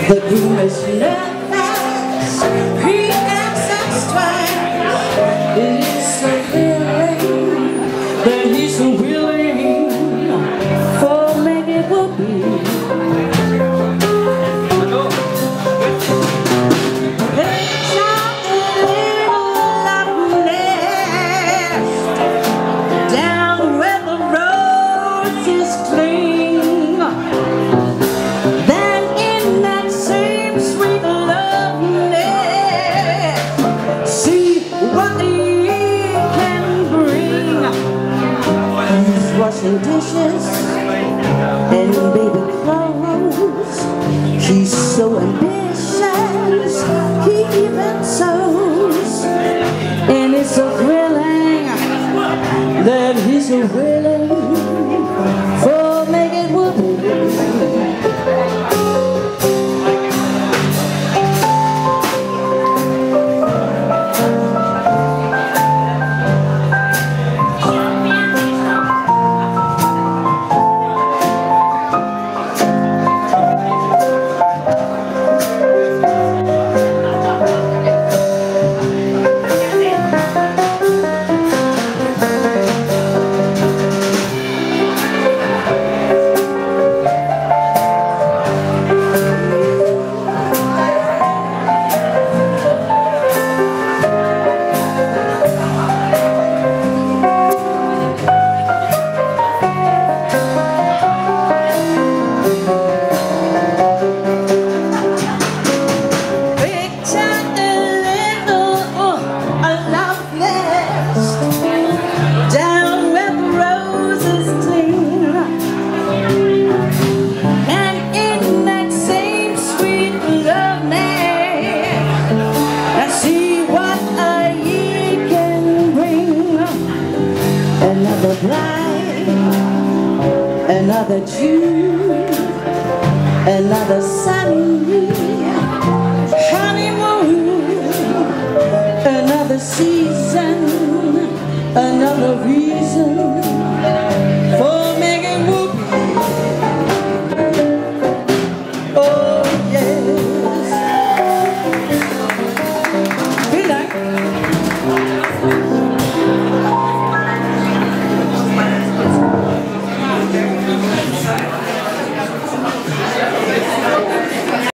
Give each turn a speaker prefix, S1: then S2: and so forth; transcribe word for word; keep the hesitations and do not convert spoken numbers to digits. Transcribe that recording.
S1: The groom is nervous, he answers twice. It is so willing that he's so willing for Makin Whoopee. Washing dishes and baby clothes. He's so ambitious, he even sews. And it's so thrilling that he's so willing for Makin Whoopee. Another bride, another June, another sunny honeymoon, another season, another reason